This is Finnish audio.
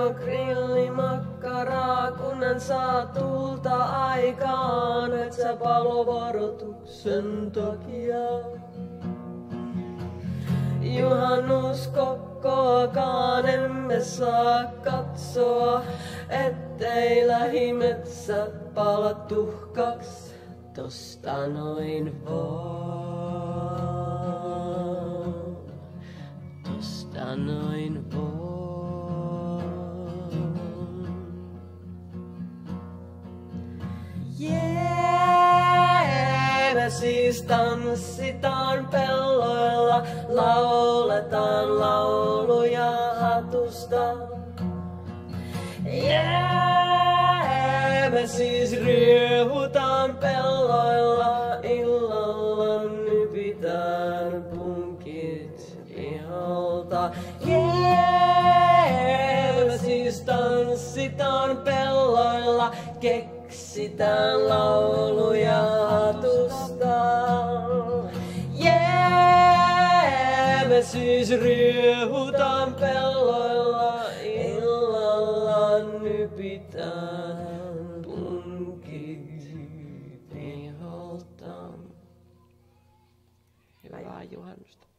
jo grillimakkaraa, kunhan saa tulta aikaan, et sä palovaroituksen takia. Juhannuskokkoakaan emme saa katsoa, ettei lähimetsät pala tuhkaks tosta noin vaan. Tosta noin vaan. Me siis tanssitaan pelloilla, lauletaan lauluja hatusta. Me siis riehutaan pelloilla, illalla nypitään punkit iholta. Me siis tanssitaan pelloilla, keksitään lauluja hatusta. Me siis riehutaan pelloilla, illalla nypitään punkit iholta. Hyvää juhannusta.